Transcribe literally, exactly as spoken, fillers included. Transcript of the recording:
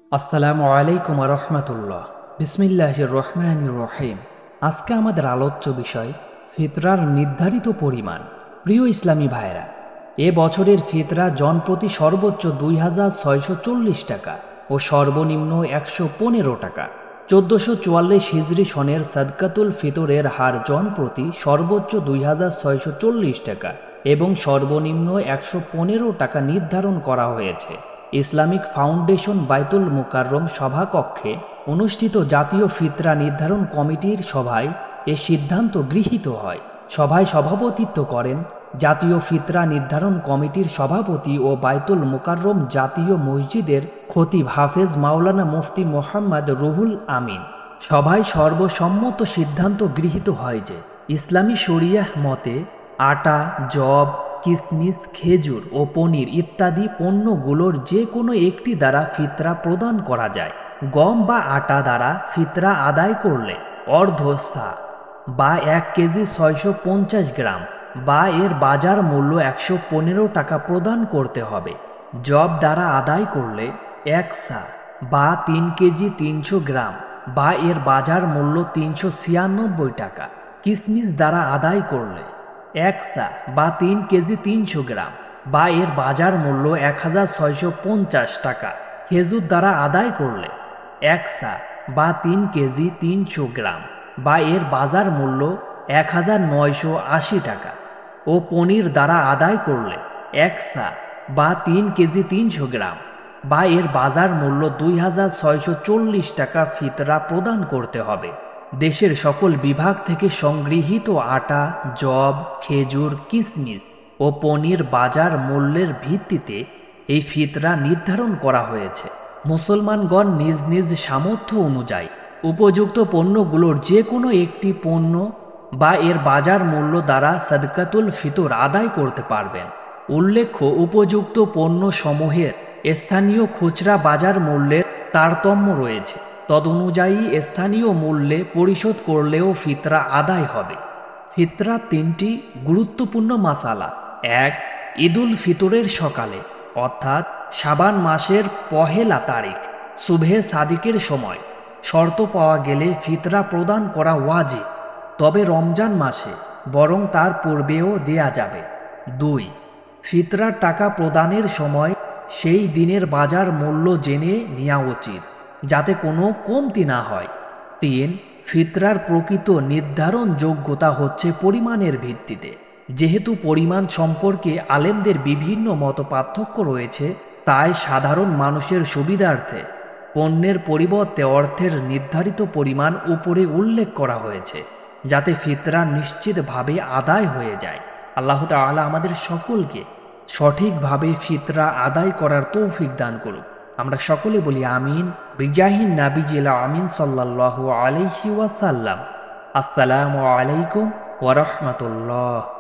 আসসালামু আলাইকুম ওয়া রাহমাতুল্লাহ। বিসমিল্লাহির রহমানির রহিম। আজকে আমাদের আলোচ্য বিষয় ফিতরার নির্ধারিত পরিমাণ। প্রিয় ইসলামী ভাইরা, এ বছরের ফিতরা জনপ্রতি সর্বোচ্চ দুই হাজার ছয়শো চল্লিশ টাকা ও সর্বনিম্ন একশো পনেরো টাকা। চোদ্দোশো চুয়াল্লিশ হিজরি সনের সাদকাতুল ফিতরের হার জনপ্রতি সর্বোচ্চ দুই হাজার ছয়শো চল্লিশ টাকা এবং সর্বনিম্ন একশো পনেরো টাকা নির্ধারণ করা হয়েছে। ইসলামিক ফাউন্ডেশন বাইতুল মুকাররম সভাকক্ষে অনুষ্ঠিত জাতীয় ফিতরা নির্ধারণ কমিটির সভায় এ সিদ্ধান্ত গৃহীত হয়। সভায় সভাপতিত্ব করেন জাতীয় ফিতরা নির্ধারণ কমিটির সভাপতি ও বাইতুল মুকাররম জাতীয় মসজিদের খতিব হাফেজ মাওলানা মুফতি মোহাম্মদ রুহুল আমিন। সভায় সর্বসম্মত সিদ্ধান্ত গৃহীত হয় যে ইসলামী শরিয়াহ মতে আটা, যব, কিশমিশ, খেজুর ও পনির ইত্যাদি পণ্যগুলোর যে কোনো একটি দ্বারা ফিতরা প্রদান করা যায়। গম বা আটা দ্বারা ফিতরা আদায় করলে অর্ধ সা বা এক কেজি ছয়শো পঞ্চাশ গ্রাম বা এর বাজার মূল্য একশো পনেরো টাকা প্রদান করতে হবে। যব দ্বারা আদায় করলে এক সা বা তিন কেজি তিনশো গ্রাম বা এর বাজার মূল্য তিনশো ছিয়ানব্বই টাকা। কিশমিশ দ্বারা আদায় করলে এক সা বা তিন কেজি তিনশো গ্রাম বা এর বাজার মূল্য এক হাজার ছয়শো পঞ্চাশ টাকা। খেজুর দ্বারা আদায় করলে এক সা বা তিন কেজি তিনশো গ্রাম বা এর বাজার মূল্য এক হাজার নয়শো আশি টাকা। ও পনির দ্বারা আদায় করলে এক সা বা তিন কেজি তিনশো গ্রাম বা এর বাজার মূল্য দুই হাজার ছয়শো চল্লিশ টাকা ফিতরা প্রদান করতে হবে। দেশের সকল বিভাগ থেকে সংগৃহীত আটা, যব, খেজুর, কিশমিশ ও পনির বাজার মূল্যের ভিত্তিতে এই ফিতরা নির্ধারণ করা হয়েছে। মুসলমানগণ নিজ নিজ সামর্থ্য অনুযায়ী উপযুক্ত পণ্যগুলোর যে কোনো একটি পণ্য বা এর বাজার মূল্য দ্বারা সাদকাতুল ফিতর আদায় করতে পারবেন। উল্লেখ্য, উপযুক্ত পণ্য সমূহের স্থানীয় খুচরা বাজার মূল্যের তারতম্য রয়েছে। তদনুযায়ী স্থানীয় মূল্যে পরিশোধ করলেও ফিতরা আদায় হবে। ফিতরা তিনটি গুরুত্বপূর্ণ মাসালা। এক, ঈদুল ফিতরের সকালে অর্থাৎ শাবান মাসের পহেলা তারিখ সুবহে সাদিকের সময় শর্ত পাওয়া গেলে ফিতরা প্রদান করা ওয়াজিব, তবে রমজান মাসে বরং তার পূর্বেও দেয়া যাবে। দুই, ফিতরার টাকা প্রদানের সময় সেই দিনের বাজার মূল্য জেনে নেওয়া উচিত যাতে কোনো কমতি না হয়। তিন, ফিতরার প্রকৃত নির্ধারণ যোগ্যতা হচ্ছে পরিমাণের ভিত্তিতে। যেহেতু পরিমাণ সম্পর্কে আলেমদের বিভিন্ন মত পার্থক্য রয়েছে, তাই সাধারণ মানুষের সুবিধার্থে পণ্যের পরিবর্তে অর্থের নির্ধারিত পরিমাণ উপরে উল্লেখ করা হয়েছে যাতে ফিতরা নিশ্চিতভাবে আদায় হয়ে যায়। আল্লাহ তাআলা আমাদের সকলকে সঠিকভাবে ফিতরা আদায় করার তৌফিক দান করুক। আমরা সকলে বলি আমিন। বিজাহিন নাবিজিল আমিন সাল্লাল্লাহু আলাইহি ওয়াসাল্লাম। আসসালামু আলাইকুম ওয়া রাহমাতুল্লাহ।